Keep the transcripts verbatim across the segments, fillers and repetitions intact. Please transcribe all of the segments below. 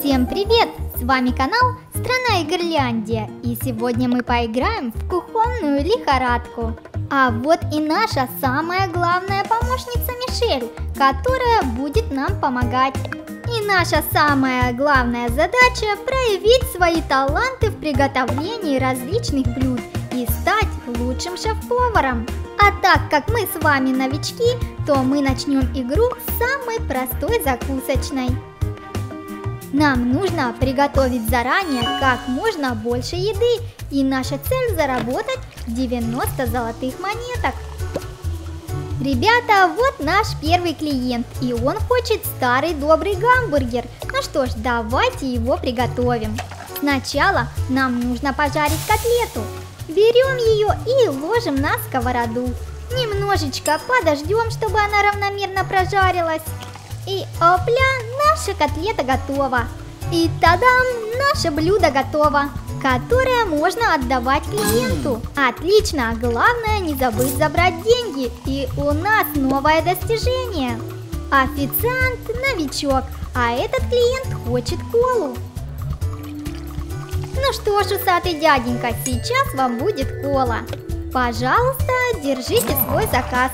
Всем привет! С вами канал Страна Игрляндия, и сегодня мы поиграем в кухонную лихорадку. А вот и наша самая главная помощница Мишель, которая будет нам помогать. И наша самая главная задача – проявить свои таланты в приготовлении различных блюд и стать лучшим шеф-поваром. А так как мы с вами новички, то мы начнем игру с самой простой закусочной. Нам нужно приготовить заранее как можно больше еды, и наша цель заработать девяносто золотых монеток. Ребята, вот наш первый клиент, и он хочет старый добрый гамбургер. Ну что ж, давайте его приготовим. Сначала нам нужно пожарить котлету. Берем ее и ложим на сковороду. Немножечко подождем, чтобы она равномерно прожарилась. И опля, наша котлета готова. И тадам, наше блюдо готово, которое можно отдавать клиенту. Отлично, главное не забыть забрать деньги. И у нас новое достижение. Официант новичок, а этот клиент хочет колу. Ну что ж, усатый дяденька, сейчас вам будет кола. Пожалуйста, держите свой заказ.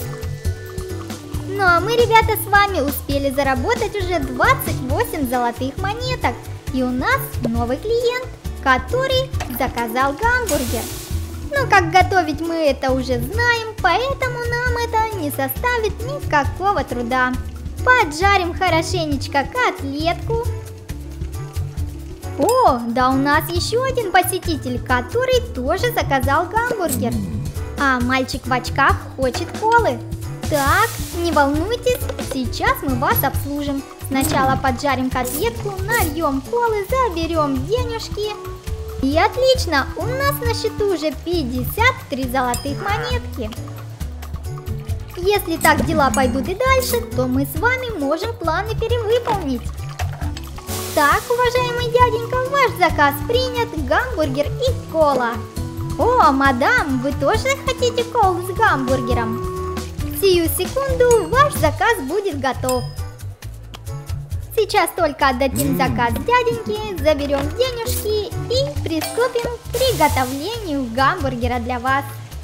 Ну а мы, ребята, с вами успели заработать уже двадцать восемь золотых монеток. И у нас новый клиент, который заказал гамбургер. Ну, как готовить мы это уже знаем, поэтому нам это не составит никакого труда. Поджарим хорошенечко котлетку. О, да у нас еще один посетитель, который тоже заказал гамбургер. А мальчик в очках хочет колы. Так, не волнуйтесь, сейчас мы вас обслужим. Сначала поджарим котлетку, нальем колы, заберем денежки. И отлично, у нас на счету уже пятьдесят три золотых монетки. Если так дела пойдут и дальше, то мы с вами можем планы перевыполнить. Так, уважаемый дяденька, ваш заказ принят, гамбургер и кола. О, мадам, вы тоже хотите колу с гамбургером? Сию секунду ваш заказ будет готов. Сейчас только отдадим заказ дяденьке, заберем денежки и приступим к приготовлению гамбургера для вас.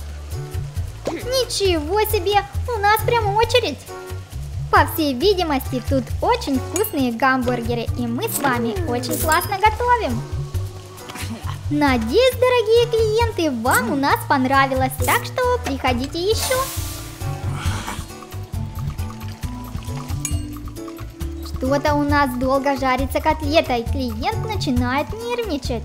Ничего себе, у нас прям очередь. По всей видимости, тут очень вкусные гамбургеры, и мы с вами очень классно готовим. Надеюсь, дорогие клиенты, вам у нас понравилось, так что приходите еще. Что-то у нас долго жарится котлета, и клиент начинает нервничать.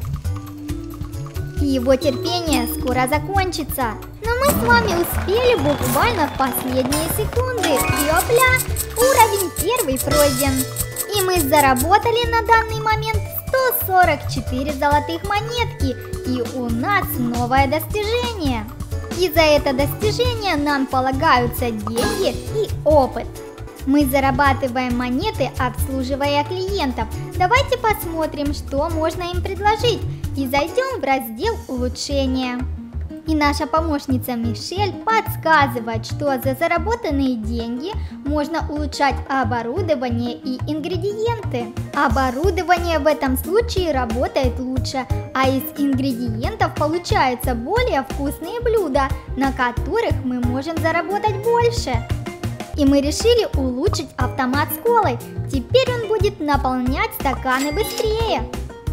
Его терпение скоро закончится. Но мы с вами успели буквально в последние секунды. И опля, уровень первый пройден. И мы заработали на данный момент сто сорок четыре золотых монетки. И у нас новое достижение. И за это достижение нам полагаются деньги и опыт. Мы зарабатываем монеты, обслуживая клиентов. Давайте посмотрим, что можно им предложить. И зайдем в раздел улучшения. И наша помощница Мишель подсказывает, что за заработанные деньги можно улучшать оборудование и ингредиенты. Оборудование в этом случае работает лучше, а из ингредиентов получаются более вкусные блюда, на которых мы можем заработать больше. И мы решили улучшить автомат с колой. Теперь он будет наполнять стаканы быстрее.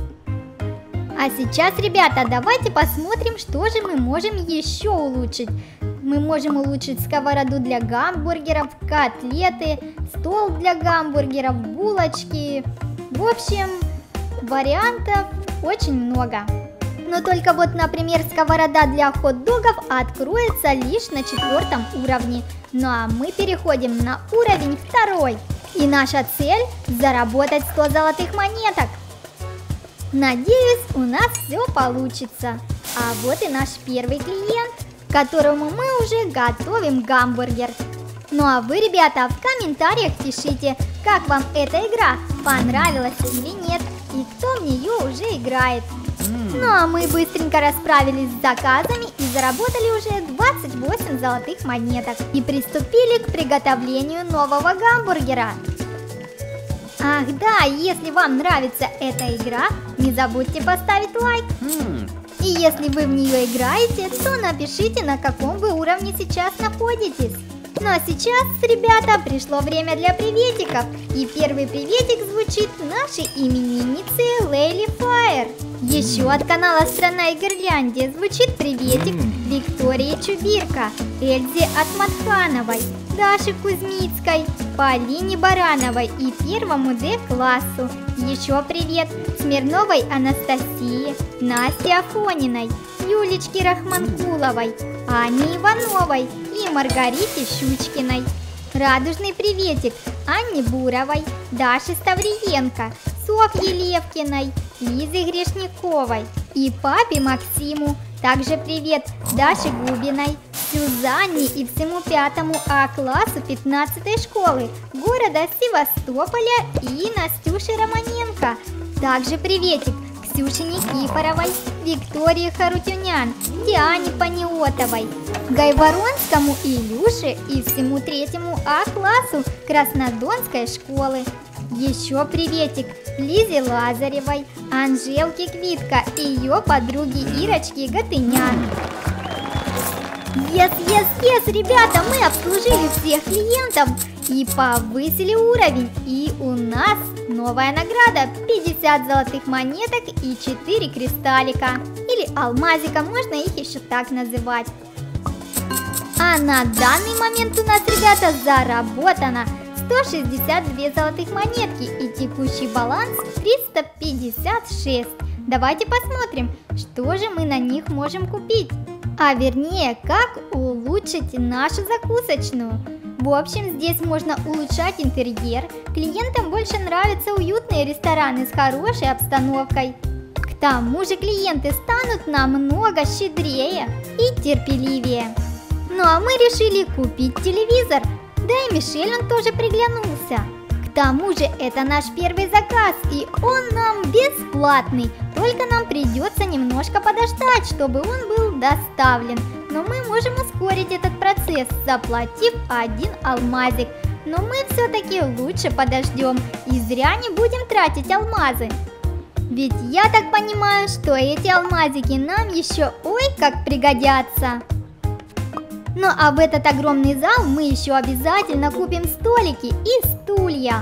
А сейчас, ребята, давайте посмотрим, что же мы можем еще улучшить. Мы можем улучшить сковороду для гамбургеров, котлеты, стол для гамбургеров, булочки. В общем, вариантов очень много. Но только вот, например, сковорода для хот-догов откроется лишь на четвертом уровне. Ну а мы переходим на уровень второй. И наша цель – заработать сто золотых монеток. Надеюсь, у нас все получится. А вот и наш первый клиент, которому мы уже готовим гамбургер. Ну а вы, ребята, в комментариях пишите, как вам эта игра, понравилась или нет, и кто в нее уже играет. Ну а мы быстренько расправились с заказами и заработали уже двадцать восемь золотых монеток и приступили к приготовлению нового гамбургера. Ах да, если вам нравится эта игра, не забудьте поставить лайк. И если вы в нее играете, то напишите, на каком вы уровне сейчас находитесь. Ну а сейчас, ребята, пришло время для приветиков. И первый приветик звучит нашей имениннице Лейли Файер. Еще от канала Страна и Гирляндия звучит приветик Виктории Чубирка, Эльзе Атматхановой, Даше Кузьмицкой, Полине Барановой и первому Д-классу. Еще привет Смирновой Анастасии, Насте Афониной, Юлечке Рахманкуловой, Ане Ивановой и Маргарите Щучкиной. Радужный приветик Анне Буровой, Даше Ставриенко, Софье Левкиной, Лизе Грешниковой и папе Максиму. Также привет Даше Губиной, Сюзанне и всему пятому А-классу пятнадцатой школы города Севастополя и Настюше Романенко. Также приветик Ксюше Никифоровой, Виктории Харутюнян, Диане Паниотовой, Гайворонскому Илюше и всему третьему А-классу Краснодонской школы. Еще приветик Лизе Лазаревой, Анжелке Квитко и ее подруге Ирочке Гатынян. Yes, yes, yes, ребята, мы обслужили всех клиентов и повысили уровень. И у нас новая награда – пятьдесят золотых монеток и четыре кристаллика. Или алмазика, можно их еще так называть. А на данный момент у нас, ребята, заработано сто шестьдесят две золотых монетки и текущий баланс триста пятьдесят шесть. Давайте посмотрим, что же мы на них можем купить. А вернее, как улучшить нашу закусочную. В общем, здесь можно улучшать интерьер. Клиентам больше нравятся уютные рестораны с хорошей обстановкой. К тому же клиенты станут намного щедрее и терпеливее. Ну а мы решили купить телевизор. Да и Мишель он тоже приглянулся. К тому же это наш первый заказ, и он нам бесплатный. Только нам придется немножко подождать, чтобы он был доставлен. Но мы можем ускорить этот процесс, заплатив один алмазик. Но мы все-таки лучше подождем и зря не будем тратить алмазы. Ведь я так понимаю, что эти алмазики нам еще ой как пригодятся. Ну а в этот огромный зал мы еще обязательно купим столики и стулья.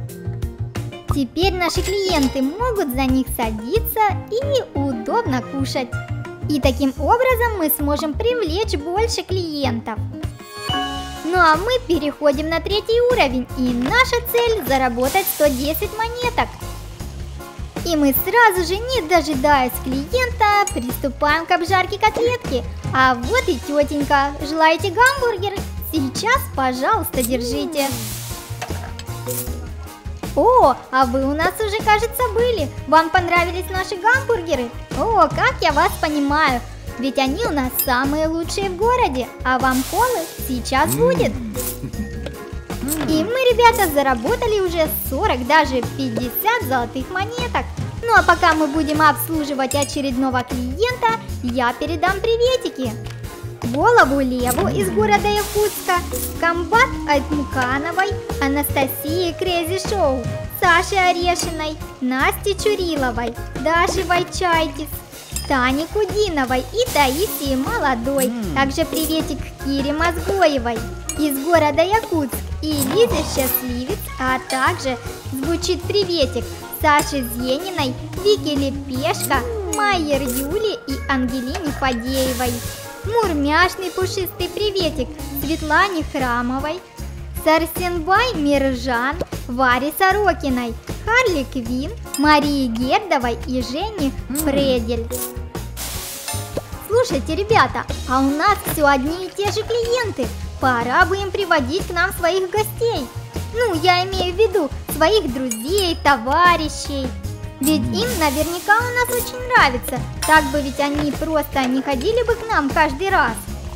Теперь наши клиенты могут за них садиться и удобно кушать. И таким образом мы сможем привлечь больше клиентов. Ну а мы переходим на третий уровень, и наша цель заработать сто десять монеток. И мы сразу же, не дожидаясь клиента, приступаем к обжарке котлетки. А вот и тетенька. Желаете гамбургер? Сейчас, пожалуйста, держите. О, а вы у нас уже, кажется, были. Вам понравились наши гамбургеры? О, как я вас понимаю. Ведь они у нас самые лучшие в городе. А вам колы сейчас будет. И мы, ребята, заработали уже сорок, даже пятьдесят золотых монеток. Ну а пока мы будем обслуживать очередного клиента, я передам приветики. Голову Леву из города Якутска, Комбат Айтмукановой, Анастасии Крейзи Шоу, Саше Орешиной, Насте Чуриловой, Даше Вайчайтис, Тане Кудиновой и Таисии Молодой. Также приветик Кире Мозгоевой из города Якутск и Лизе Счастливец, а также звучит приветик Саше Зениной, Вике Лепешко, Майер Юле и Ангелине Фадеевой. Мурмяшный пушистый приветик Светлане Храмовой, Сарсенбай Миржан, Варе Сорокиной, Харли Квин, Марии Гердовой и Жене Фредель. Слушайте, ребята, а у нас все одни и те же клиенты. Пора бы им приводить к нам своих гостей. Ну, я имею в виду своих друзей, товарищей. Ведь им наверняка у нас очень нравится. Так бы ведь они просто не ходили бы к нам каждый раз.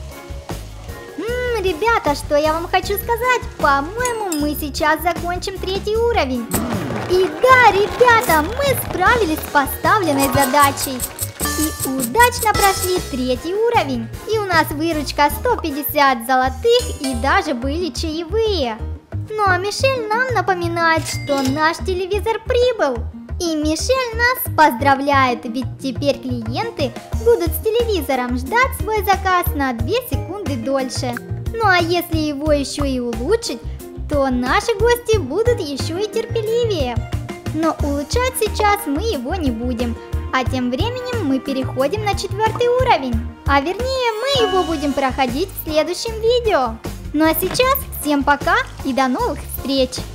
Ммм, ребята, что я вам хочу сказать? По-моему, мы сейчас закончим третий уровень. И да, ребята, мы справились с поставленной задачей. И удачно прошли третий уровень. И у нас выручка сто пятьдесят золотых, и даже были чаевые. Ну а Мишель нам напоминает, что наш телевизор прибыл. И Мишель нас поздравляет, ведь теперь клиенты будут с телевизором ждать свой заказ на две секунды дольше. Ну а если его еще и улучшить, то наши гости будут еще и терпеливее. Но улучшать сейчас мы его не будем. А тем временем мы переходим на четвертый уровень. А вернее, мы его будем проходить в следующем видео. Ну а сейчас всем пока и до новых встреч!